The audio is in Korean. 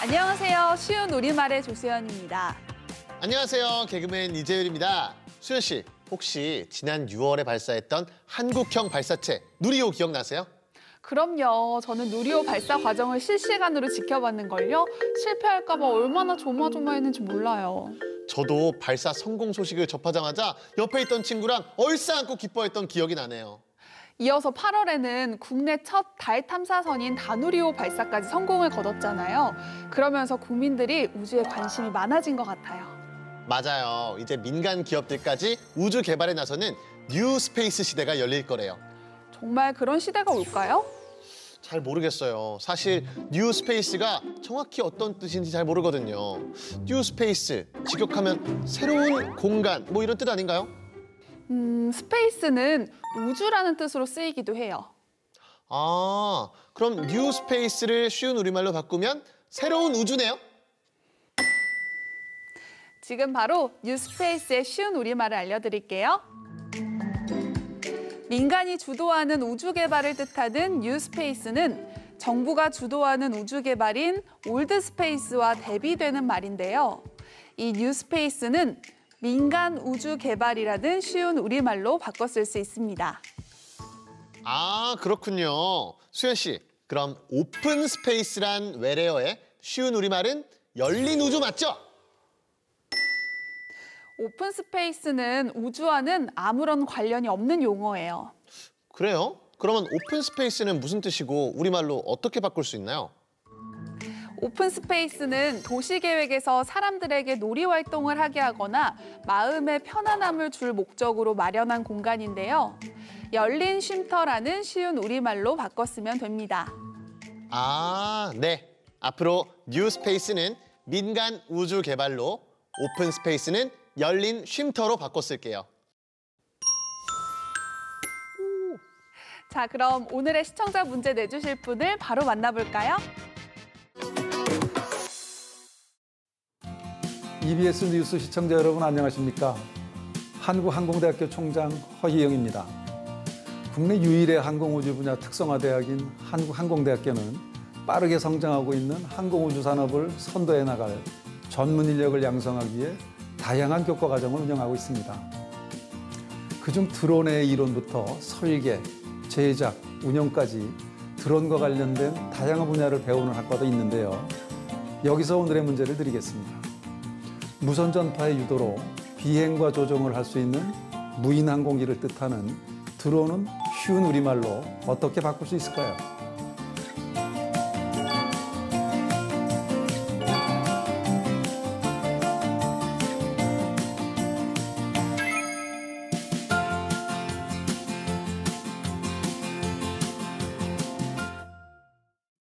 안녕하세요. 쉬운 우리말의 조수연입니다. 안녕하세요. 개그맨 이재율입니다. 수연 씨, 혹시 지난 6월에 발사했던 한국형 발사체 누리호 기억나세요? 그럼요. 저는 누리호 발사 과정을 실시간으로 지켜봤는걸요. 실패할까 봐 얼마나 조마조마했는지 몰라요. 저도 발사 성공 소식을 접하자마자 옆에 있던 친구랑 얼싸안고 기뻐했던 기억이 나네요. 이어서 8월에는 국내 첫 달 탐사선인 다누리호 발사까지 성공을 거뒀잖아요. 그러면서 국민들이 우주에 관심이 많아진 것 같아요. 맞아요. 이제 민간 기업들까지 우주 개발에 나서는 뉴 스페이스 시대가 열릴 거래요. 정말 그런 시대가 올까요? 잘 모르겠어요. 사실 뉴 스페이스가 정확히 어떤 뜻인지 잘 모르거든요. 뉴 스페이스, 직역하면 새로운 공간, 뭐 이런 뜻 아닌가요? 스페이스는 우주라는 뜻으로 쓰이기도 해요. 아, 그럼 뉴 스페이스를 쉬운 우리말로 바꾸면 새로운 우주네요? 지금 바로 뉴스페이스의 쉬운 우리말을 알려드릴게요. 민간이 주도하는 우주 개발을 뜻하는 뉴스페이스는 정부가 주도하는 우주 개발인 올드스페이스와 대비되는 말인데요. 이 뉴스페이스는 민간 우주 개발이라는 쉬운 우리말로 바꿔 쓸 수 있습니다. 아, 그렇군요. 수연 씨, 그럼 오픈 스페이스란 외래어의 쉬운 우리말은 열린 우주 맞죠? 오픈 스페이스는 우주와는 아무런 관련이 없는 용어예요. 그래요? 그러면 오픈 스페이스는 무슨 뜻이고 우리말로 어떻게 바꿀 수 있나요? 오픈 스페이스는 도시 계획에서 사람들에게 놀이 활동을 하게 하거나 마음의 편안함을 줄 목적으로 마련한 공간인데요. 열린 쉼터라는 쉬운 우리말로 바꿨으면 됩니다. 아, 네. 앞으로 뉴 스페이스는 민간 우주 개발로, 오픈 스페이스는 열린 쉼터로 바꿔 쓸게요. 자, 그럼 오늘의 시청자 문제 내주실 분을 바로 만나볼까요? EBS 뉴스 시청자 여러분 안녕하십니까? 한국항공대학교 총장 허희영입니다. 국내 유일의 항공우주 분야 특성화대학인 한국항공대학교는 빠르게 성장하고 있는 항공우주 산업을 선도해 나갈 전문 인력을 양성하기 위해 다양한 교과 과정을 운영하고 있습니다. 그중 드론의 이론부터 설계, 제작, 운영까지 드론과 관련된 다양한 분야를 배우는 학과도 있는데요. 여기서 오늘의 문제를 드리겠습니다. 무선 전파의 유도로 비행과 조종을 할 수 있는 무인 항공기를 뜻하는 드론은 쉬운 우리말로 어떻게 바꿀 수 있을까요?